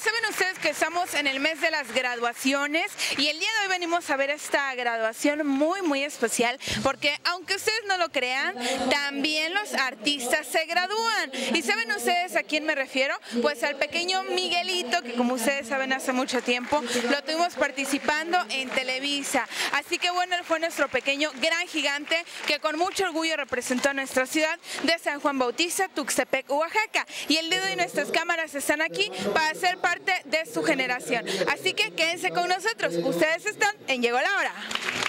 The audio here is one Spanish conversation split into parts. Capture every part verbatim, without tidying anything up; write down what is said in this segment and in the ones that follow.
saben ustedes que estamos en el mes de las graduaciones y el día de hoy venimos a ver esta graduación muy muy especial porque aunque ustedes no lo crean, también los artistas se gradúan. ¿Y saben ustedes a quién me refiero? Pues al pequeño Miguelito, que como ustedes saben hace mucho tiempo lo tuvimos participando en Televisa. Así que bueno, él fue nuestro pequeño gran gigante que con mucho orgullo representó a nuestra ciudad de San Juan Bautista, Tuxtepec, Oaxaca. Y el día de hoy nuestras cámaras están aquí para ser parte de su generación. Así que quédense con nosotros. Ustedes están en Llegó la Hora.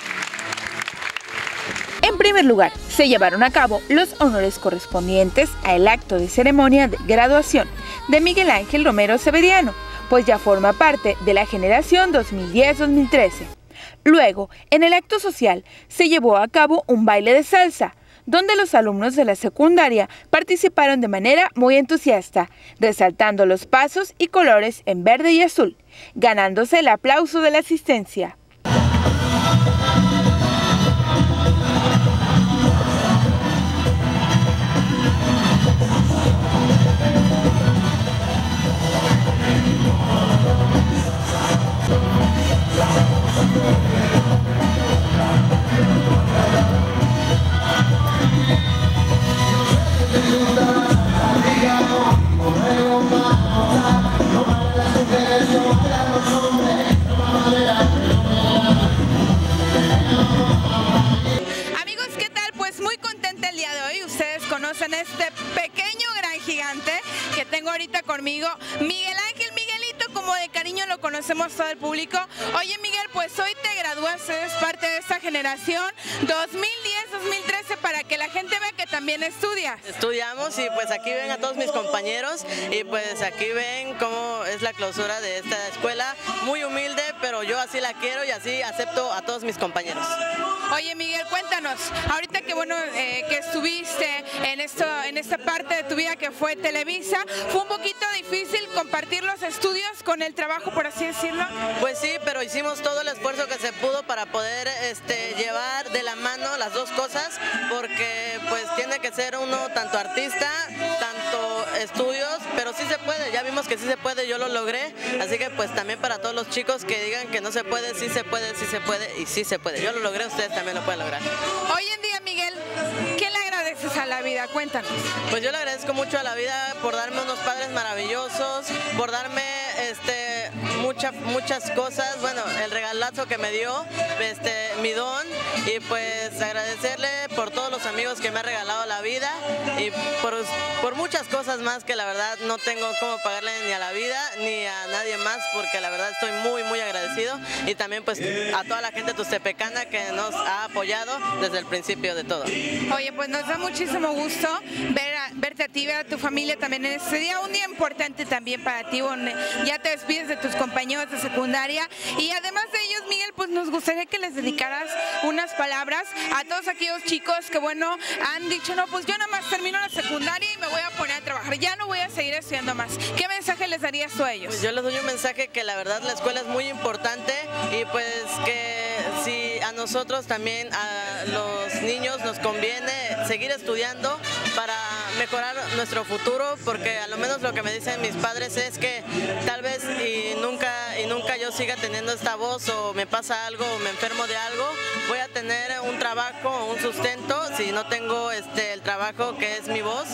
En primer lugar, se llevaron a cabo los honores correspondientes al acto de ceremonia de graduación de Miguel Ángel Romero Severiano, pues ya forma parte de la generación dos mil diez dos mil trece. Luego, en el acto social, se llevó a cabo un baile de salsa, donde los alumnos de la secundaria participaron de manera muy entusiasta, resaltando los pasos y colores en verde y azul, ganándose el aplauso de la asistencia. Amigos, ¿qué tal? Pues muy contenta el día de hoy. Ustedes conocen este pequeño gran gigante que tengo ahorita conmigo, Miguel Ángel Miguelito, como de cariño lo conocemos todo el público. Oye Miguel, pues hoy te gradúas, eres parte de esta generación dos mil diez dos mil trece, para que la gente vea que también estudias. Estudiamos y pues aquí ven a todos mis compañeros y pues aquí ven cómo es la clausura de esta escuela, muy humilde, pero yo así la quiero y así acepto a todos mis compañeros. Oye Miguel, cuéntanos, ahorita que bueno eh, que estuviste en esto, en esta parte de tu vida que fue Televisa, ¿fue un poquito difícil compartir los estudios con el trabajo, por así decirlo? Pues sí, pero hicimos todo el esfuerzo que se pudo para poder este, llevar de la mano las dos cosas, porque pues tiene que ser uno tanto artista, tanto estudios, pero sí se puede, ya vimos que sí se puede, yo lo logré, así que pues también para todos los chicos que digan que no se puede, sí se puede, sí se puede y sí se puede, yo lo logré, ustedes también lo pueden lograr. Hoy en día, Miguel, ¿qué le agradeces a la vida? Cuéntanos. Pues yo le agradezco mucho a la vida por darme unos padres maravillosos, por darme este, mucha, muchas cosas, bueno, el regalazo que me dio, este, mi don, y pues agradecerle por todos los amigos que me ha regalado la vida y por, por muchas cosas más que la verdad no tengo cómo pagarle ni a la vida ni a nadie más, porque la verdad estoy muy muy agradecido, y también pues a toda la gente tustepecana que nos ha apoyado desde el principio de todo. Oye, pues nos da muchísimo gusto ver a, verte a ti, ver a tu familia también en este día, un día importante también para ti, donde ya te despides de tus compañeros de secundaria, y además de ellos, Miguel, pues nos gustaría que les dedicaras unas palabras a todos aquellos chicos que bueno, han dicho, no, pues yo nada más termino la secundaria y me voy a poner a trabajar, ya no voy a seguir estudiando más. ¿Qué mensaje les darías tú a ellos? Pues yo les doy un mensaje que la verdad la escuela es muy importante, y pues que si a nosotros también, a los niños, nos conviene seguir estudiando para mejorar nuestro futuro, porque a lo menos lo que me dicen mis padres es que tal vez y nunca y nunca yo siga teniendo esta voz, o me pasa algo o me enfermo de algo, voy a tener un trabajo o un sustento. Si no tengo este el trabajo que es mi voz,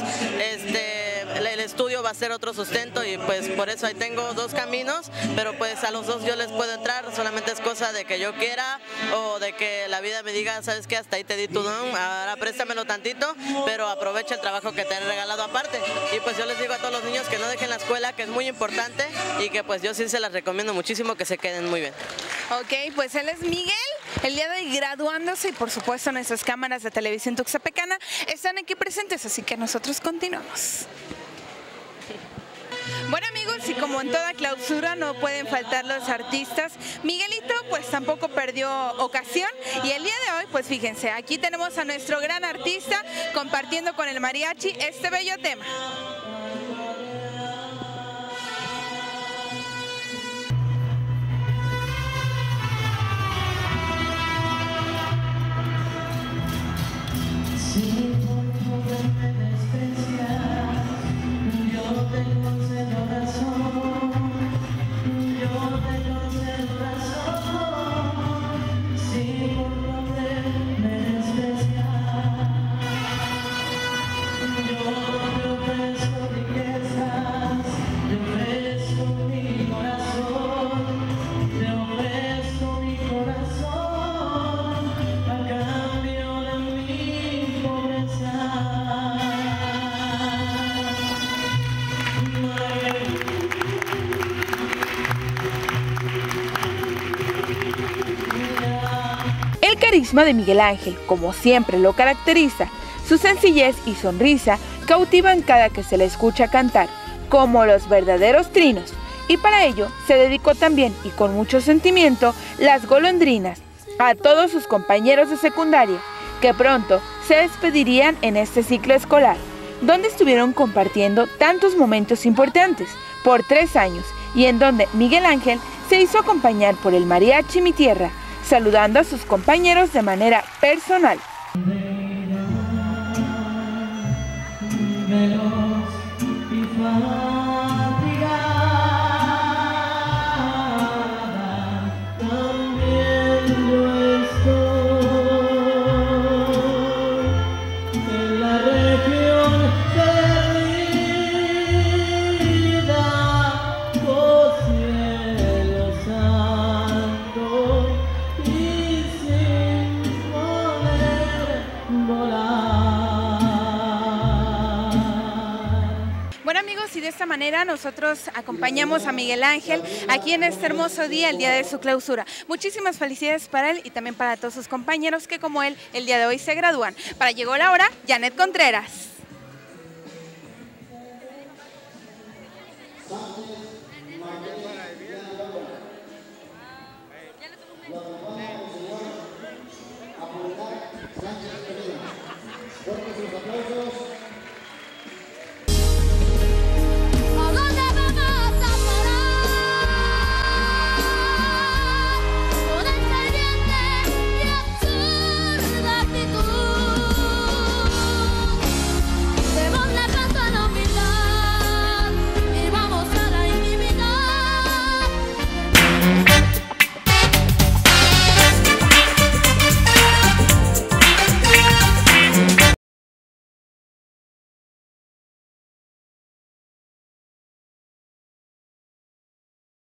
este el estudio va a ser otro sustento, y pues por eso ahí tengo dos caminos, pero pues a los dos yo les puedo entrar, solamente es cosa de que yo quiera o de que la vida me diga, sabes que hasta ahí te di tu don, ahora préstamelo tantito, pero aprovecha el trabajo que te han regalado aparte. Y pues yo les digo a todos los niños que no dejen la escuela, que es muy importante, y que pues yo sí se las recomiendo muchísimo, que se queden muy bien. Ok, pues él es Miguel, el día de hoy graduándose, y por supuesto nuestras cámaras de televisión tuxtepecana están aquí presentes, así que nosotros continuamos. Bueno amigos, y como en toda clausura no pueden faltar los artistas, Miguelito pues tampoco perdió ocasión, y el día de hoy pues fíjense, aquí tenemos a nuestro gran artista compartiendo con el mariachi este bello tema. carisma de Miguel Ángel, como siempre lo caracteriza, su sencillez y sonrisa cautivan cada que se le escucha cantar, como los verdaderos trinos, y para ello se dedicó también, y con mucho sentimiento, las golondrinas a todos sus compañeros de secundaria, que pronto se despedirían en este ciclo escolar, donde estuvieron compartiendo tantos momentos importantes por tres años, y en donde Miguel Ángel se hizo acompañar por el mariachi Mi Tierra, saludando a sus compañeros de manera personal. Bueno amigos, y de esta manera nosotros acompañamos a Miguel Ángel aquí en este hermoso día, el día de su clausura. Muchísimas felicidades para él y también para todos sus compañeros que como él el día de hoy se gradúan. Para Llegó la Hora, Janet Contreras.